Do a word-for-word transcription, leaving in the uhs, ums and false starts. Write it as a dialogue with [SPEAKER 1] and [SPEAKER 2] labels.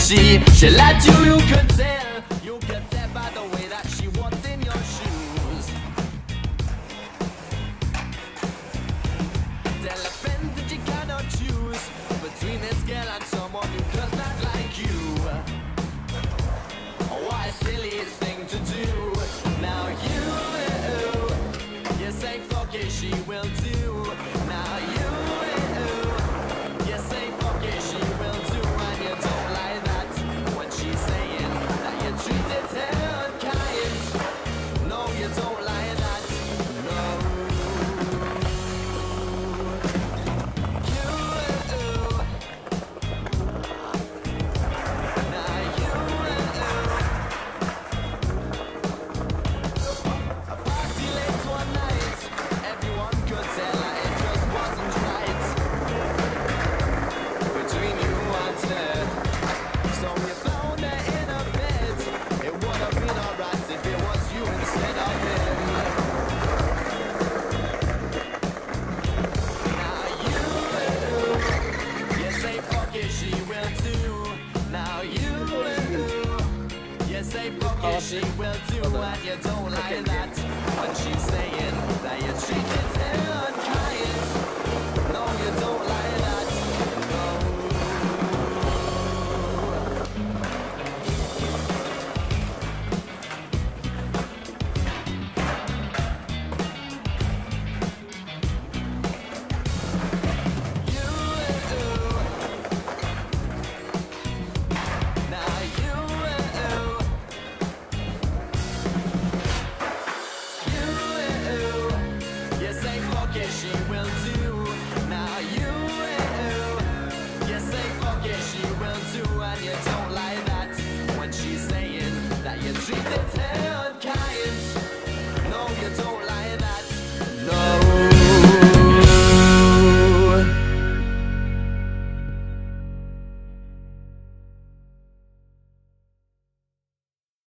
[SPEAKER 1] she, she let you, you could tell. You could tell by the way that she walked in your shoes. Tell a friend that you cannot choose between this girl and someone who does not like you. What a silliest thing to do. Now you, you say fuck it, she will too. Now you, you say fuck it, she will too. And you don't like that when she's saying that you treated her unkind. No, you don't like that, no. You, now you, a party late one night, everyone could tell that it just wasn't right between you and her. So you found her in a bed. It would have been alright if it was you instead of him. Now you, you say fuck it, she will too. Now you, you say fuck it, she will too. And you don't like that when she's saying that you treated her